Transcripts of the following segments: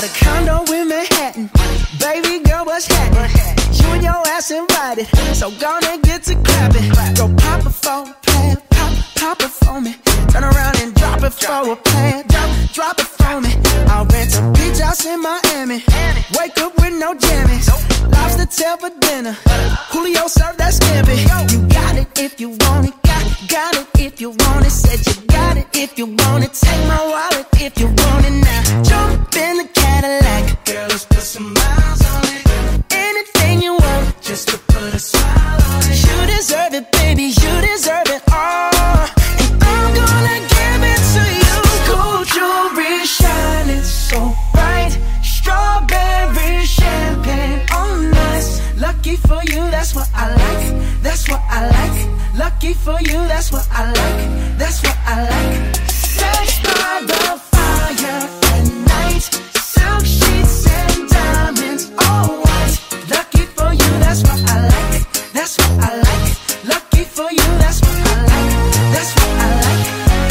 a condo in Manhattan. Baby girl, what's happening? You and your ass invited, so gonna get to clapping. Go pop it for a plan, pop it for me. Turn around and drop it for a plan, drop it for me. I'll rent a beach house in Miami. Wake up with no jammies. Lobster tail for dinner. Julio served that scampi. You got it if you want it. Got it if you want it. Said you got it if you want it. Take my wallet if you want it now. Jump in the Cadillac. Girl, let's put some miles on it. Anything you want, just to put a smile on it. You deserve it, baby. You deserve it all. And I'm gonna give it to you. Gold jewelry shining so bright. Strawberry champagne on us. Lucky for you, that's what I like. That's what I like. Lucky for you, that's what I like. That's what I like. Sex by the fire at night. Silk sheets and diamonds, all white. Lucky for you, that's what I like. That's what I like. Lucky for you, that's what I like. That's what I like.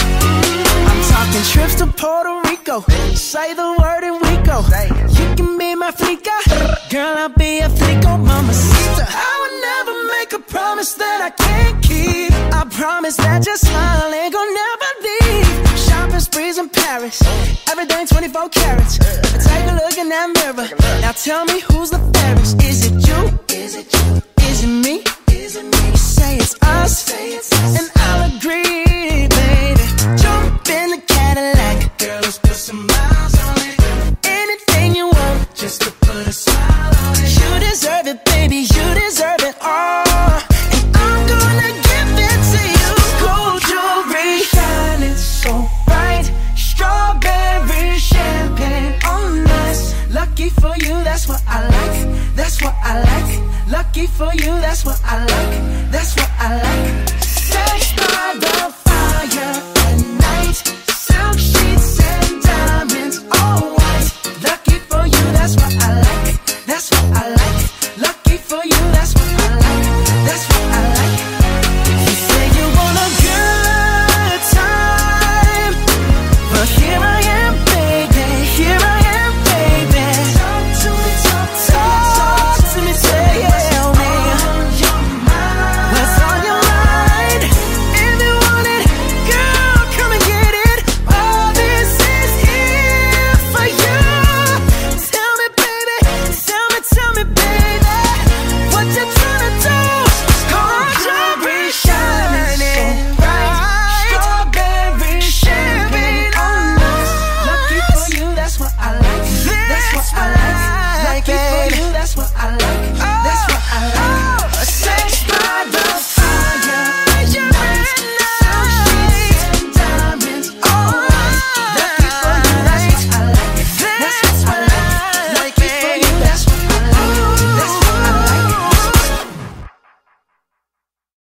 I'm talking trips to Puerto Rico. Say the word and we go. You can be my flica. Girl, I'll be a flico, mamacita. I would never make a promise that I can't keep. I promise that your smile ain't gonna never leave. Shopping sprees in Paris, everything 24 carats. Take a look in that mirror. Now tell me who's the fairest. Is it you? Is it you? Is it me? Is it me? Say it's us, and I'll agree, baby. Jump in the Cadillac. Girl, let's put some miles on it. Anything you want, just to put a smile on it. You deserve it, baby. You deserve it all. And I'm gonna give it to you. Gold jewelry shining so bright. Strawberry champagne on us. Lucky for you, that's what I like. That's what I like. Lucky for you, that's what I like.